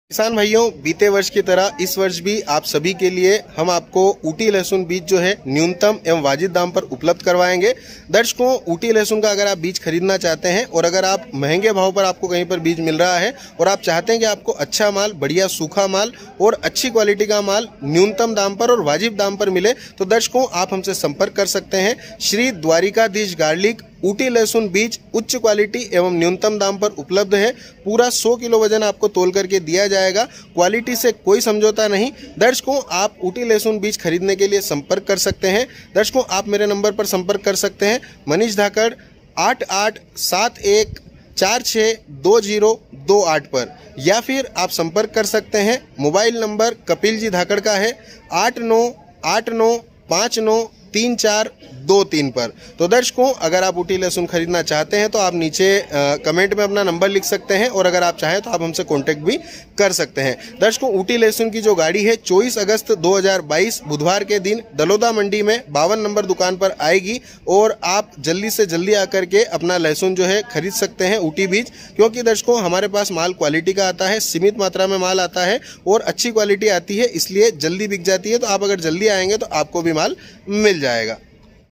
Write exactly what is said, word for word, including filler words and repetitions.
किसान भाइयों, बीते वर्ष की तरह इस वर्ष भी आप सभी के लिए हम आपको ऊटी लहसुन बीज जो है न्यूनतम एवं वाजिब दाम पर उपलब्ध करवाएंगे। दर्शकों, ऊटी लहसुन का अगर आप बीज खरीदना चाहते हैं और अगर आप महंगे भाव पर आपको कहीं पर बीज मिल रहा है और आप चाहते हैं कि आपको अच्छा माल, बढ़िया सूखा माल और अच्छी क्वालिटी का माल न्यूनतम दाम पर और वाजिब दाम पर मिले, तो दर्शकों आप हमसे संपर्क कर सकते हैं। श्री द्वारिकाधीश गार्लिक ऊटी लहसुन बीज उच्च क्वालिटी एवं न्यूनतम दाम पर उपलब्ध है। पूरा सौ किलो वजन आपको तोल करके दिया जाएगा। क्वालिटी से कोई समझौता नहीं। दर्शकों, आप ऊटी लहसुन बीज खरीदने के लिए संपर्क कर सकते हैं। दर्शकों, आप मेरे नंबर पर संपर्क कर सकते हैं, मनीष धाकड़, आठ आठ सात एक चार छः दो जीरो दो आठ पर, या फिर आप संपर्क कर सकते हैं, मोबाइल नंबर कपिल जी धाकड़ का है आठ नौ आठ नौ पाँच नौ तीन चार दो तीन पर। तो दर्शकों, अगर आप ऊटी लहसुन खरीदना चाहते हैं तो आप नीचे आ, कमेंट में अपना नंबर लिख सकते हैं और अगर आप चाहें तो आप हमसे कांटेक्ट भी कर सकते हैं। दर्शकों, ऊटी लहसुन की जो गाड़ी है चौबीस अगस्त दो हज़ार बाईस बुधवार के दिन दलोदा मंडी में बावन नंबर दुकान पर आएगी और आप जल्दी से जल्दी आकर के अपना लहसुन जो है खरीद सकते हैं ऊटी बीज, क्योंकि दर्शकों हमारे पास माल क्वालिटी का आता है, सीमित मात्रा में माल आता है और अच्छी क्वालिटी आती है, इसलिए जल्दी बिक जाती है। तो आप अगर जल्दी आएंगे तो आपको भी माल मिल जाएगा।